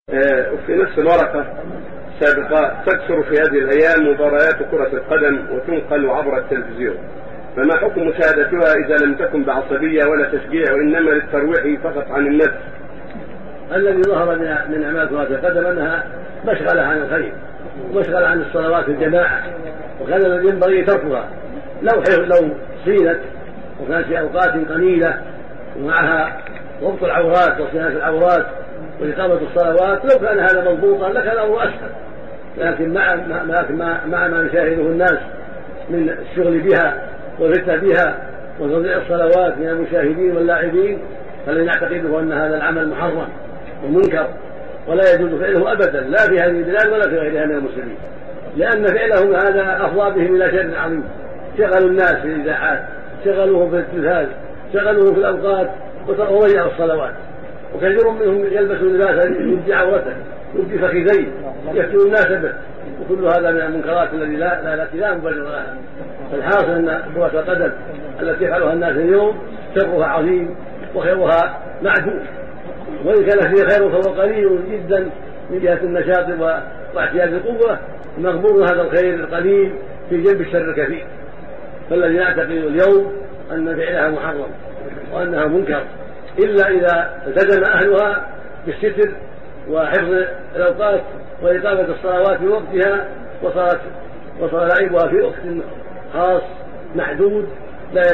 وفي نفس الورقة سابقة تكثر في هذه الأيام مباريات كرة القدم وتنقل عبر التلفزيون، فما حكم مشاهدتها إذا لم تكن بعصبية ولا تشجيع وإنما للترويح فقط عن النفس؟ الذي ظهر من أعمال كرة القدم أنها مشغلة عن الخير ومشغلة عن الصلوات الجماعة، وكان الذي ينبغي تركها لو صينت وكانت في أوقات قليلة ومعها ضبط العورات وصيانة العورات وإقامة الصلوات، لو كان هذا مضبوطا لكان الأمر أسهل، لكن مع ما يشاهده الناس من الشغل بها والفتنة بها وتضييع الصلوات من المشاهدين واللاعبين، فلن يعتقدوا أن هذا العمل محرم ومنكر ولا يجوز فعله أبدا، لا في هذه البلاد ولا في غيرها من المسلمين، لأن فعلهم هذا أفضى بهم إلى شر عظيم. شغلوا الناس في الإذاعات، شغلوهم في التلفاز، شغلوهم في الأوقات وضيعوا الصلوات، وكثير منهم يلبس لباسا يبدي عورته يبدي فخذيه يفتن الناس به، وكل هذا من المنكرات التي لا مبرر لها. فالحاصل أن كرة القدم التي يفعلها الناس اليوم شرها عظيم وخيرها معدود، وإن كان فيه خير فهو قليل جدا من جهة النشاط واعتياد القوة، مقبول هذا الخير القليل في جنب الشر الكثير. فالذي يعتقد اليوم أن فعلها محرم وأنها منكر إلا إذا التزم أهلها بالستر وحفظ الأوقات وإقامة الصلوات في وقتها، وصار لعبها في وقت خاص محدود لا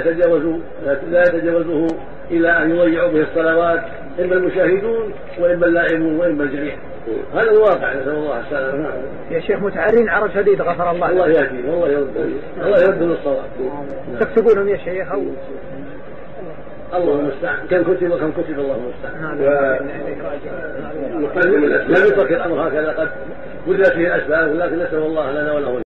يتجاوزه إلى أن يضيعوا به الصلوات إما المشاهدون وإما اللاعبون وإما الجميع. هذا الواقع، نسأل الله السلامة. يا شيخ متعرين عرض شديد غفر الله. الله يهديهم الله يرد الصواب. تكتبونهم يا شيخ أو الله المستعان، كم كتب الله المستعان. نقدم الأسباب. لا يترك الأمر هكذا، قد بدأت فيه الأسباب، ولكن نسأل الله لنا وله